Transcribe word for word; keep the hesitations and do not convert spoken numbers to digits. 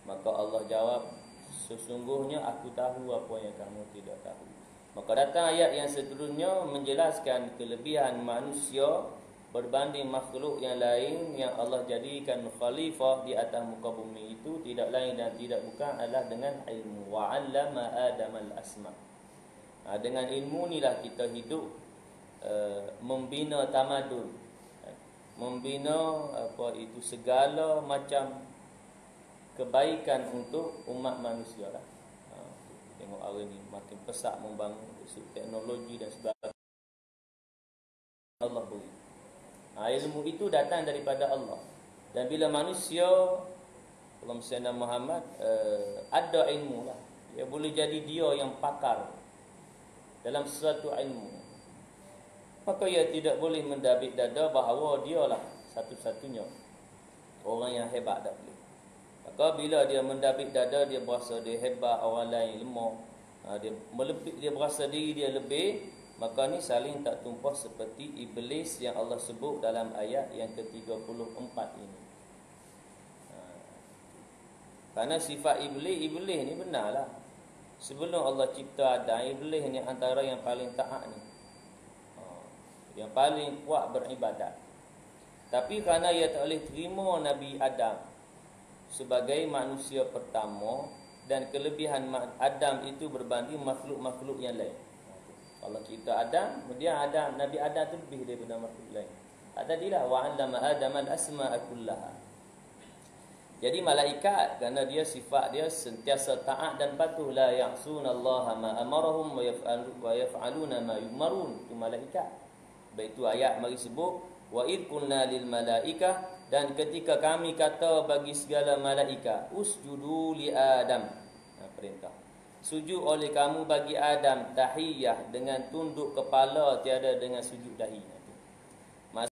Maka Allah jawab, sesungguhnya aku tahu apa yang kamu tidak tahu. Maka datang ayat yang seterusnya menjelaskan kelebihan manusia berbanding makhluk yang lain yang Allah jadikan khalifah di atas muka bumi itu tidak lain dan tidak bukan adalah dengan ilmu. Wa 'allama Adamal asma. Ha, dengan ilmu inilah kita hidup, uh, membina tamadun, membina apa itu segala macam kebaikan untuk umat manusia lah. Ha, tengok hari ni makin pesat membangun teknologi dan sebagainya. Allah beri. Ha, ilmu itu datang daripada Allah. Dan bila manusia, Allahumma salli ala Muhammad, uh, ada ilmu lah, dia boleh jadi dia yang pakar dalam sesuatu ilmu, maka ia tidak boleh mendabik dada bahawa dialah satu-satunya orang yang hebat, tak boleh. Maka bila dia mendabik dada, dia berasa dia hebat, orang lain lemah, ha, dia melebih, dia berasa diri dia lebih, maka ni saling tak tumpah seperti iblis yang Allah sebut dalam ayat yang ke tiga puluh empat ini. Ha. Karena sifat iblis, iblis ni benarlah. Sebelum Allah cipta Adam, iblis ni antara yang paling taat ni, ha, yang paling kuat beribadat. Tapi kerana ia tak boleh terima Nabi Adam sebagai manusia pertama, dan kelebihan Adam itu berbanding makhluk-makhluk yang lain. Allah cipta Adam, kemudian Adam, Nabi Adam tu lebih daripada makhluk lain. Tadilah wa 'allama Adamal asma'a kullaha. Jadi malaikat, kerana dia sifat dia sentiasa taat dan patuh, la ya'sunallaha ma amarahum wa yaf'alu wa yaf'aluna ma yumarun. Itu malaikat. Baik itu ayat mari sebut wa id qulna lil malaikah, dan ketika kami kata bagi segala malaikat, usjudu li Adam. Ha, perintah. Sujud oleh kamu bagi Adam, tahiyah dengan tunduk kepala, tiada dengan sujud dahi.